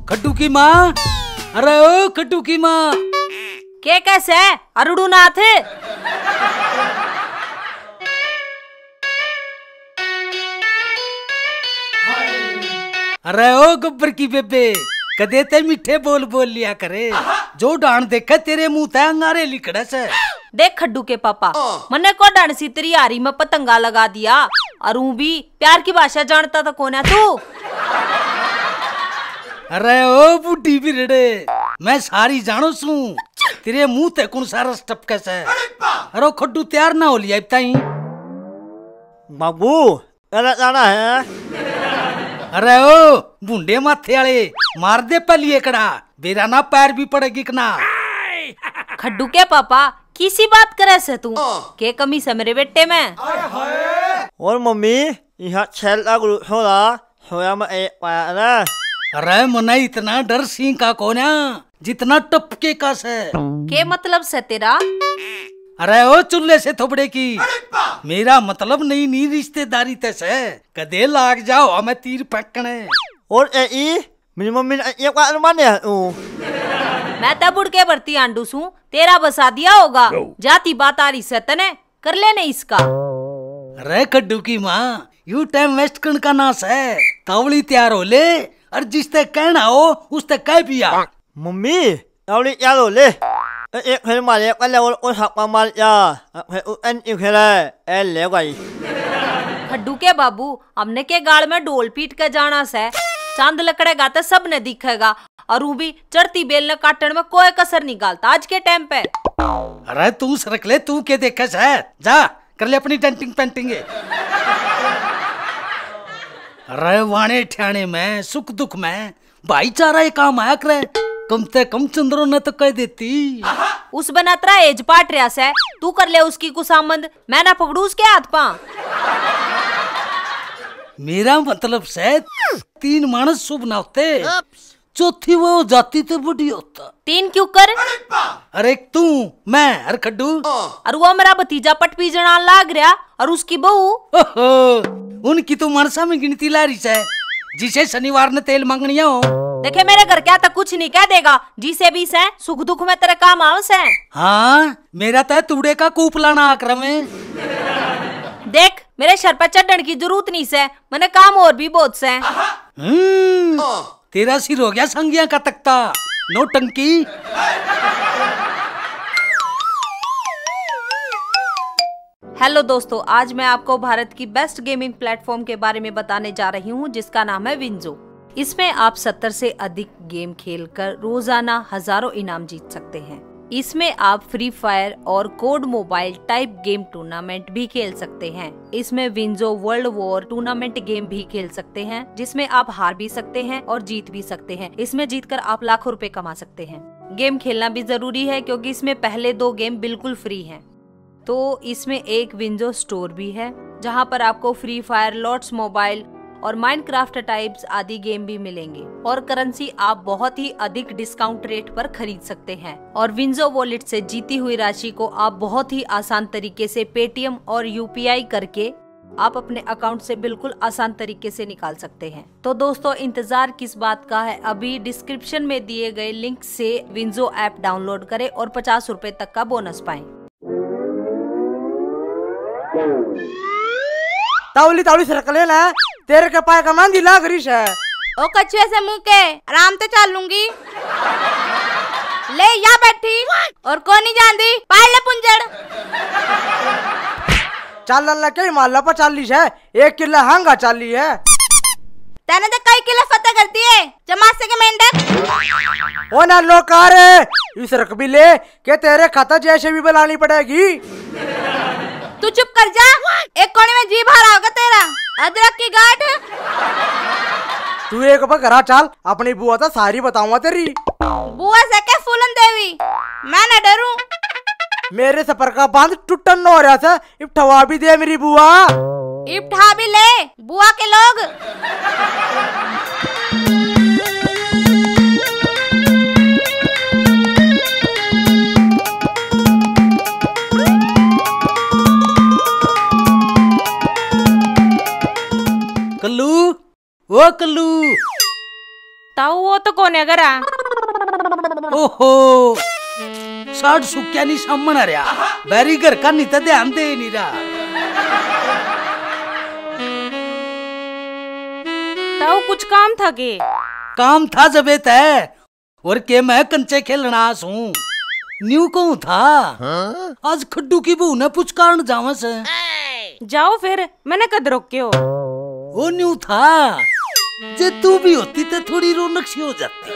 खट्टू की माँ, अरे ओ खट्टू की माँ, के कैसे है अरुणनाथ? अरे ओ गब्बर की बेबे, कदे ते मीठे बोल बोल लिया करे, जो डांड देखे तेरे मुंह ते अंगारे लिखड़े से। देख खड्डू के पापा, मने को डांड सी तेरी यारी में पतंगा लगा दिया। अरू भी प्यार की भाषा जानता था कौन है तू? अरे ओ बूढ़ी बिरड़े, मैं सारी जानो सू, तेरे मुंह ते कौन सा रस टपके से। अरे खड्डू तैयार ना हो लिया अब ताई। बाबू जाना है। अरे ओ बूढ़े माथे वाले, मार दे पलिए कड़ा, बेरा ना पैर भी पड़ेगी कना। खड्डू के पापा किसी बात करे से तू? के कमी से मेरे बेटे में? और मम्मी यहाँ छेल होया मैं एक पाया ना। अरे मना इतना डर सिंह का कोन्या, जितना टपके का से। के मतलब से तेरा? अरे ओ चुल्ले से थोपड़े की, मेरा मतलब नहीं नी रिश्तेदारी ते से, कदे लाग जाओ हमें तीर फेंकने। और मेरी मम्मी ने एक बार माने मैं तब उड़ के भरती आंडू सू, तेरा बसा दिया होगा। जाती बात आ रही से तने कर लेने इसका। अरे खड्डू की माँ, यू टाइम वेस्ट करन का नास है, तावली तैयार हो ले, और जिसते कहना हो उसते कह पिया। मम्मी तावली तैयार हो ले, एक खेल मारे कल और छापा मार जा, एन एक खेल है ले गई। खड्डू के बाबू, हमने के गाड़ में डोल पीट के जाना से, चांद लकड़ेगा तो सब ने दिखेगा, और वो भी चढ़ती बेल ने काटने में कोई कसर नहीं गालता आज के टाइम पे। अरे तू सरक ले, तू के देखे है, जा कर ले अपनी डेंटिंग पेंटिंग। अरे वाणे ठियाने में सुख दुख में भाईचारा ये काम आया करे, कम से कम चंद्रो ने तो कह देती। उस बनात्रा एज पाट रहा से, तू कर ले उसकी कुसामंद, मैं ना पकड़ू उसके हाथ पा। मेरा मतलब से तीन मानस शुभ ना होते, चौथी वो जाती तो बड़ी होता। तीन क्यों कर? अरे तू, मैं, अरे खड्डू, और वो मेरा भतीजा पट पीजना लाग रहा, और उसकी बहू, उनकी तो मनसा में गिनती ला रही है, जिसे शनिवार ने तेल मांगनिया हो। देखे मेरे घर क्या तक कुछ नहीं कह देगा, जिसे भी से सुख दुख में तेरे काम आओ से। हाँ, मेरा तो तूड़े का कूप लाना आक्रम है। देख मेरे सर पर चढ़ने की जरूरत नहीं से, मैंने काम और भी बहुत से। तेरा सिर हो गया संज्ञा का तख्ता, नो टंकी। हेलो दोस्तों, आज मैं आपको भारत की बेस्ट गेमिंग प्लेटफॉर्म के बारे में बताने जा रही हूँ, जिसका नाम है विंजो। इसमें आप 70 से अधिक गेम खेलकर रोजाना हजारों इनाम जीत सकते हैं। इसमें आप फ्री फायर और COD mobile type game tournament भी खेल सकते हैं। इसमें WinZO world war tournament game भी खेल सकते हैं, जिसमें आप हार भी सकते हैं और जीत भी सकते हैं। इसमें जीतकर आप लाखों रुपए कमा सकते हैं। गेम खेलना भी जरूरी है, क्योंकि इसमें पहले 2 गेम बिल्कुल फ्री हैं। तो इसमें एक विंजो स्टोर भी है, जहां पर आपको फ्री फायर, लॉट्स मोबाइल और माइनक्राफ्ट टाइप्स आदि गेम भी मिलेंगे, और करेंसी आप बहुत ही अधिक डिस्काउंट रेट पर खरीद सकते हैं। और विंजो वॉलेट से जीती हुई राशि को आप बहुत ही आसान तरीके से पेटीएम और यूपीआई करके आप अपने अकाउंट से बिल्कुल आसान तरीके से निकाल सकते हैं। तो दोस्तों, इंतजार किस बात का है, अभी डिस्क्रिप्शन में दिए गए लिंक से विंजो ऐप डाउनलोड करें और 50 रुपए तक का बोनस पाएं। तावली तावली सरक ले ना, तेरे के पाए का मांदी लाग रही है। ओ कछुए से मुंह के, आराम से चल लूंगी। ले या बैठी, और कौन नहीं जानती, पाड़ ले पुंजड़। चल अल्लाह के माला पर चाली है, 1 किला हंगा चाली है। तेने तो कई किला फतेह करती है, जमासे के मेंढक। ओ ना लोकार इस रख भी ले के तेरे खाता जैसे भी बुलानी पड़ेगी। तू चुप कर जा, एक कोने में जी भरा होगा तेरा, अदरक की गांठ। तू एक बार घरा चल, अपनी बुआ तो सारी बताऊंगा तेरी। बुआ से क्या फूलन देवी, मैं न डरूं। मेरे सफर का बांध टूटन हो रहा था, इफ्ठवा भी दे मेरी बुआ। इफ्ठा भी ले बुआ के लोग। कल्लू, ओ कल्लू, ताऊ वो तो कोने करा। ओहो साठ सुक्या नहीं सामन आ रहा बैरी घर का नहीं तो ध्यान दे नहीं रहा। ताऊ कुछ काम था के? काम था जबे तय और के मैं कंचे खेलना हूँ न्यू कहूँ था। आज खड्डू की बहू ने पुचकारण जावा से। जाओ फिर, मैंने कद रोके हो। वो न्यू था जे तू भी होती तो थोड़ी रौनक सी हो जाती।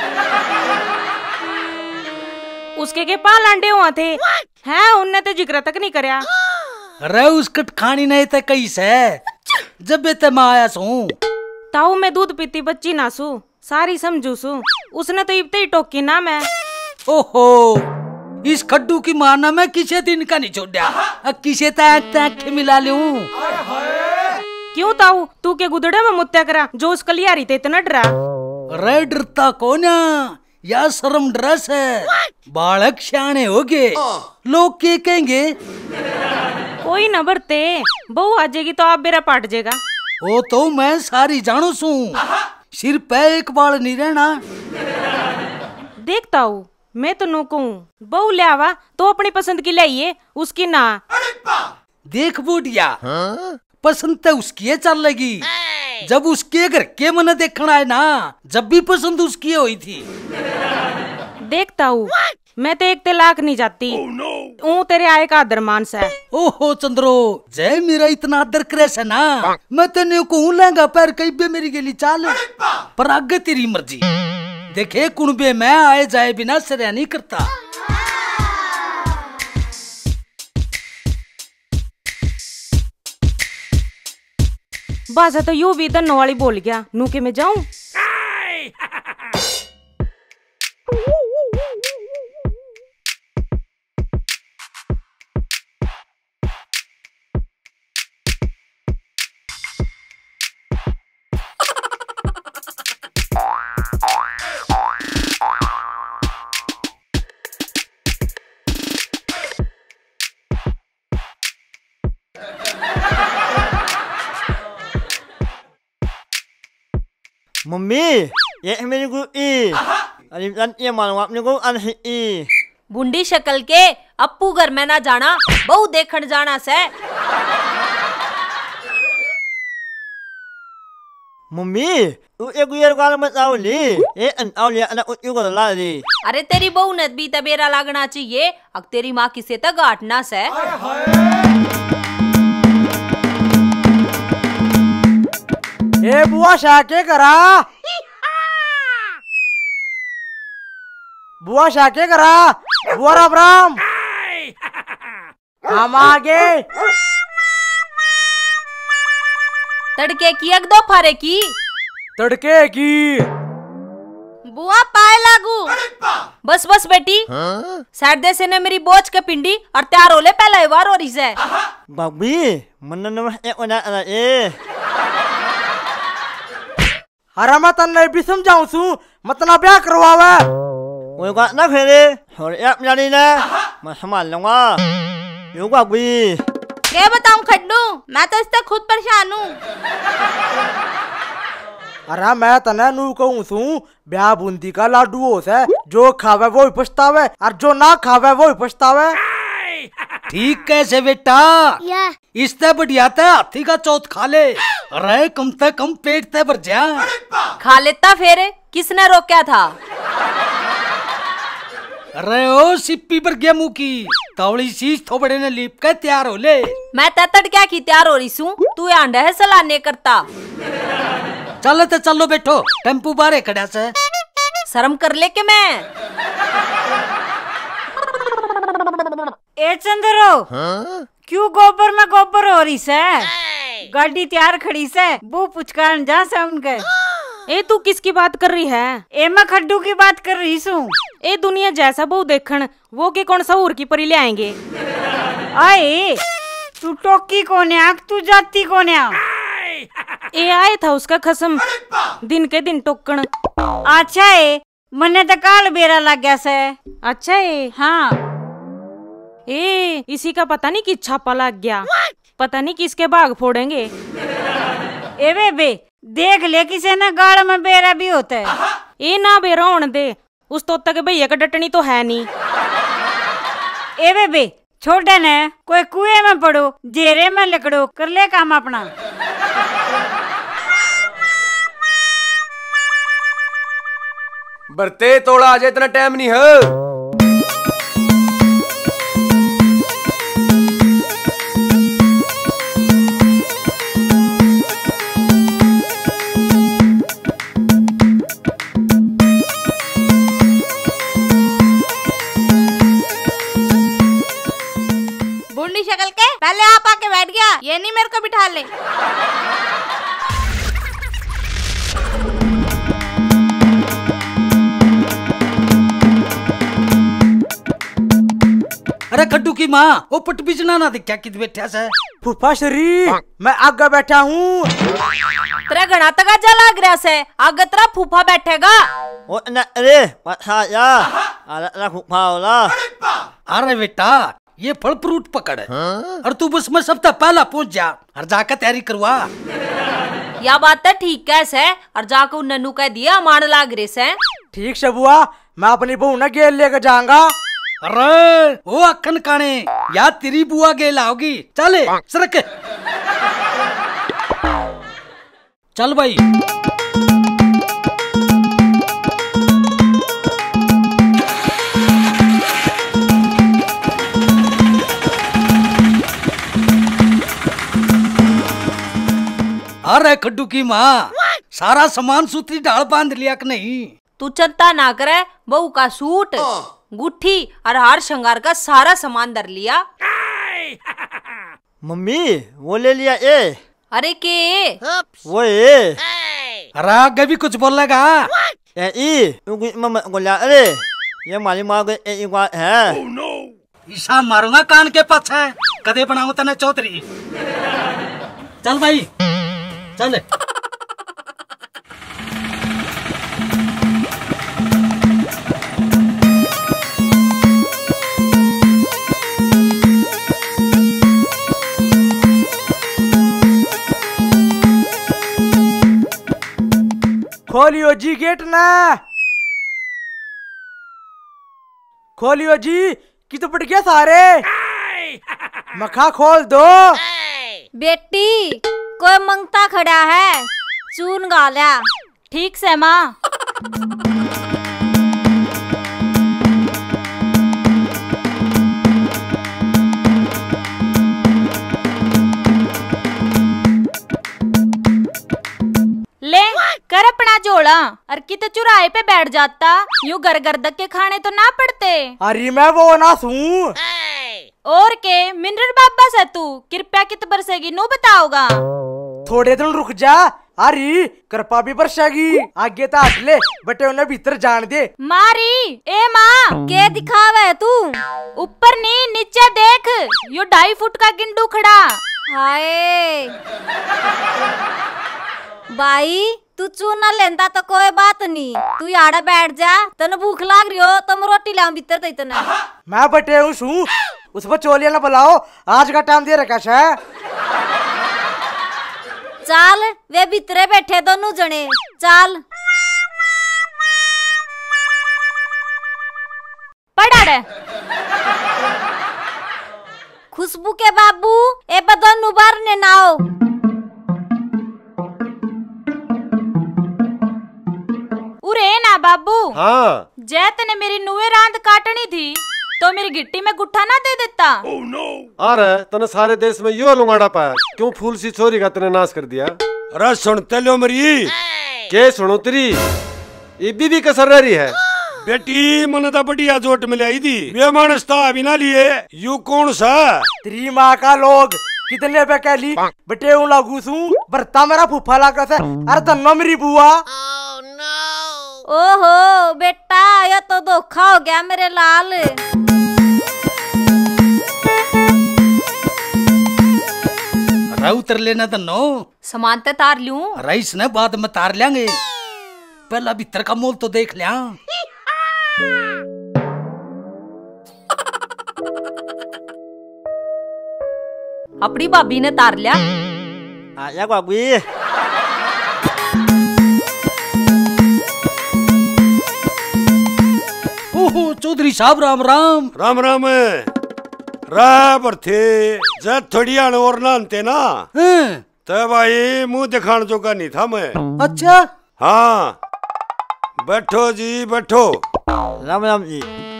उसके के पाल अंडे हुआ थे हैं, उनने तो जिक्र तक नहीं करया। अरे उस कट खानी नहीं थे कई से जब बेते मैं आया सू। ताऊ मैं दूध पीती बच्ची ना सू, सारी समझू सू। उसने तो इबते ही टोकी ना मैं। ओहो इस खड्डू की मारना मैं किसे दिन का नहीं छोड़ा, किसे तक मिला लूं। क्यों ताऊ, तू के गुदड़े में मुत्या करा जो उस कलियारी ते इतना डरा? रे डरता कौन या शर्म ड्रेस है। बालक सियाने हो गए, लोग क्या कहेंगे। कोई न बरते, बहू आ जाएगी तो आप बेरा पाट जाएगा। वो तो मैं सारी जानू सू, सिर पे एक बाल नहीं रहना। देखता हूँ मैं तो नो कहूँ, बहू ले आवा तो अपनी पसंद की लाइए, उसकी ना। देख बूढ़िया पसंद तो उसकी है चल लगी, जब उसके घर के मन देखना है ना, जब भी पसंद उसकी हुई थी। देखता हूँ मैं तो एक तलाक नहीं जाती। तेरे आए का आदर मान सा है। ओहो चंद्रो जय मेरा इतना आदर करे से ना, मैं तेने कहूँ लहंगा पैर कहीं भी मेरी गेली चाल, पर आगे तेरी मर्जी। देखे कुणबे में आए जाए बिना सरिया नहीं करता। बाजा तो यूं भी धनो वाली बोल गया, नू के मैं जाऊं। मम्मी ये मेरी गुरु ई अरे अन ये मानो आपने को अन ई बुंडी शक्ल के अप्पू घर में ना जाना, बहु देखण जाना से। मम्मी तू एक गुयर काल मत आओ ली ये अन आओ लिया अन उत्यु को ला दी। अरे तेरी बहू ने भी तबेरा लागना चाहिए, अब तेरी माँ किसे तक गाटना से। ए बुआ शाह के करा, बुआ शाह के करा, बुआ राम राम। हम आगे तड़के की एक दो फारे की, तड़के की बुआ पाए लागू। बस बस बेटी साइड दे से ने मेरी बोझ के पिंडी और तैयार हो ले, पहले वार हो रही से। बाबी मन न ए ओना ए हरा मैं तन्ने भी समझाऊं सू, मतलब ब्याह करवावे। वो का ना खेले और आप जानी ना मैं संभाल लूंगा। यो बाबी क्या बताऊं खड्डू, मैं तो इससे खुद परेशान हूँ। अरे मैं तने नू कहूं सू, ब्याह बूंदी का लाडू हो से, जो खावे वो ही पछतावे और जो ना खावे वो ही पछतावे। ठीक कैसे बेटा, इससे बढ़िया था हाथी का चौथ खा ले, अरे कम से कम पेट ते भर जा। खा लेता फिर, किसने रोका था? अरे ओ सिप्पी पर गया मुंह की तौली शीश थोबड़े ने लीप के तैयार हो ले। मैं तड़ क्या की तैयार हो रही हूँ, तू आंडा है सलाने करता। चलो तो चलो बैठो, टेम्पू बारे खड़ा से। शर्म कर ले के मैं। ए चंद्रो क्यों गोबर में गोबर हो रही से? गाड़ी तैयार खड़ी से, वो पुचकान जा से उनके। ए तू किसकी बात कर रही है? ए मैं खड्डू की बात कर रही हूँ। ए दुनिया जैसा बहु देखन, वो के कौन सा उर की परी ले आएंगे। आए तू टोकी कौन है, तू जाती कौन है? ए आए था उसका खसम दिन के दिन टोकन। अच्छा है, मने तो काल बेरा लग गया से। अच्छा है हाँ। ए इसी का पता नहीं किस छापा लग गया, पता नहीं किसके बाग फोड़ेंगे। ए बे देख ले किसे ना गाड़ में बेरा भी होता है। ए ना बेरा होने दे, उस तोता के भैया का डटनी तो है नहीं। ए बेबे छोटे ने कोई कुएं में पड़ो जेरे में लकड़ो कर ले काम अपना। बरते तोड़ा आज इतना टाइम नहीं है। बुढ़ी शक्ल के पहले आप आके बैठ गया, ये नहीं मेरे को बिठा ले। अरे खड्डू की माँ, वो पट बिजना ना दिखा कित बैठा से। फूफा श्री मैं आगे बैठा हूँ। तेरा घना तक जा लग रहा से, आगे तेरा फूफा बैठेगा। ओ ना अरे पछा जा अरे फूफा होला। अरे बेटा ये फल फ्रूट पकड़ और तू बस में सबसे पहला पहुंच जा और जाकर तैयारी करवा। या बात है ठीक कैसे, और जाकर उन नन्नू कह दिया मार लाग रहे से। ठीक से बुआ, मैं अपनी बहू ना गेल लेकर जाऊंगा। अरे वो अखन काने या तेरी बुआ गेल आओगी। चले सरक चल भाई। अरे खड्डू की माँ, सारा सामान सूत्री ढाल बांध लिया कि नहीं? तू चिंता ना करे, बहू का सूट गुट्ठी और हार श्रृंगार का सारा सामान धर लिया। मम्मी वो ले लिया ए। अरे के वो ए। अरे आगे भी कुछ बोलेगा? अरे ये माली माँ एक बात है। ईशा मारूंगा कान के पाछे, कदे बनाऊं तने चौधरी। चल भाई चल। खोलियो जी गेट ना, खोलियो जी कि तो पट गया सारे। मखा खोल दो। बेटी कोई मंगता खड़ा है, चून गाल्या। ठीक से माँ। ले कर अपना जोड़ा और कित चुराहे पे बैठ जाता, यूं घर घर धक्के खाने तो ना पड़ते। अरे मैं वो ना सूं। और के मिनरल बाबा से तू कृपया कित बरसेगी नो बताओगा। थोड़े दिन रुक जा, अरे कृपा भी बरसेगी। आगे तो हट ले, बटे उन्हें भीतर जान दे। मारी ए माँ के दिखावे तू? ऊपर नहीं नीचे देख, यो 2.5 फुट का गिंडू खड़ा। हाय भाई तू चूना लेंदा तो कोई बात नहीं, तू याड़ा बैठ जा। तने भूख लाग रही हो तो मैं रोटी लाऊं भीतर ते इतना। मैं बटे हूँ सू, उस पर चोलिया ना बुलाओ, आज का टाइम दे रखा है। चाल वे भीतरे बैठे दोनों जने, चाल पड़ा रे। खुशबू के बाबू ए दोनों बार ने नाओ। उरे ना बाबू। हाँ जैत ने मेरी नुए रांद काटनी थी तो मेरी गिट्टी में गुट्ठा ना दे देता। अरे तने सारे देश में यो लुंगाड़ा पाया, क्यों फूल सी छोरी का तने नाश कर दिया? अरे सुनते लो मरी के सुनो तेरी इबी भी कसर रही है। बेटी मन तो बढ़िया जोट मिलाई थी, वे मानस था अभी ना लिए। यू कौन सा? तेरी माँ का लोग कितने पे कह ली, बटे हूँ लागू सू, बरता मेरा फूफा लागा से। अरे धन्नो मेरी बुआ। ओहो बेटा ये तो धोखा हो गया मेरे लाल। उतर लेना तो नो सामान ते तार लूं, राइस ने बाद में तार लेंगे, पहला भीतर का मोल तो देख लिया। अपनी भाभी ने तार लिया। आजा बाबू। चौधरी साहब राम राम। राम राम रा पर थे जब थोड़ी आने और नानते ना तब भाई मुंह दिखाने जो का नहीं था मैं। अच्छा हाँ बैठो जी बैठो। राम राम जी।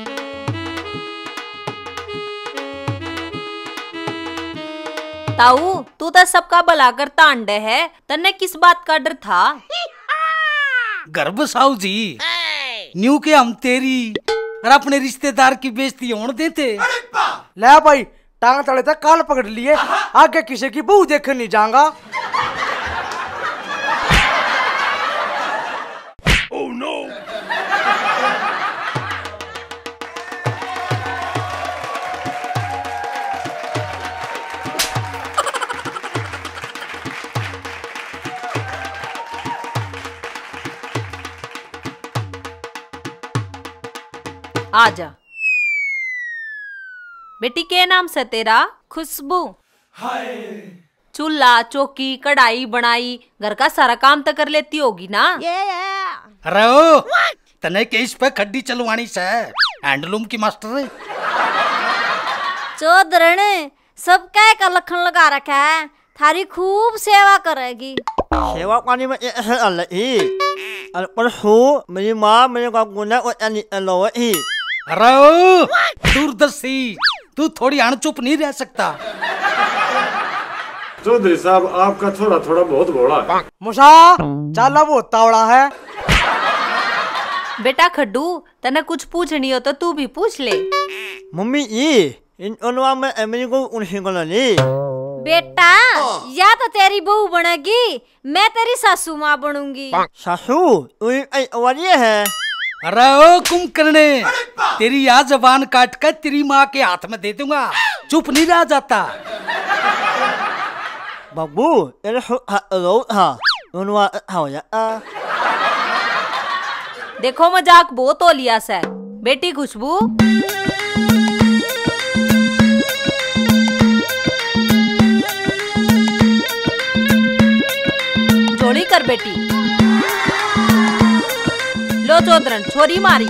ताऊ तू तो सबका भला करता अंडे है, तन्ने किस बात का डर था? गर्भ साहू जी न्यू के हम तेरी और अपने रिश्तेदार की बेइज्जती होने देते। ले भाई टांग तले तक काल पकड़ लिए, आगे किसी की बहू देखने नहीं जाऊंगा। Oh no. आजा बेटी, के नाम से तेरा? खुशबू। चूल्हा चौकी कढ़ाई बनाई घर का सारा काम तो कर लेती होगी ना? अरे ओ तने के इस पे खड्डी चलवानी से हैंडलूम की मास्टर है। चौधरण सब कह का लखन लगा रखा है, थारी खूब सेवा करेगी। सेवा पानी में ऐसे अल्लाह ही पर हूँ मेरी माँ मेरे का गुना और अल्लाह ही। अरे ओ दूरदर्शी तू थोड़ी अणचुप नहीं रह सकता। चौधरी साहब आपका थोड़ा थोड़ा बहुत भोला है। मुसा चाला वो तावड़ा है। बेटा खड्डू तने कुछ पूछनी हो तो तू भी पूछ ले। मम्मी ये इन उनवा में मेरे को उन्हीं को नहीं। बेटा या तो तेरी बहू बनेगी, मैं तेरी सासू माँ बनूंगी। सासू वाली है। अरे ओ कुंभकर्णे तेरी यहाँ जबान काट कर तेरी माँ के हाथ में दे दूंगा, चुप नहीं रह जाता। बाबू ये रो था उनवा हो जा। देखो मजाक बहुत हो लिया से। बेटी खुशबू जोड़ी कर बेटी। लो चौधरन छोरी मारी।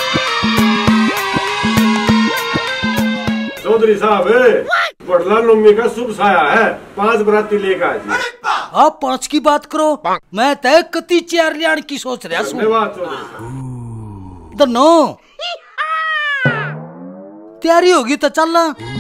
चौधरी साहब बड़ला नवमी का शुभ साया है, 5 बराती लेकर आजी। आप 5 की बात करो, मैं तय कती 4 लियान की सोच रहा हूँ। धन्यवाद चौधरी साहब। नो तैयारी होगी तो चल।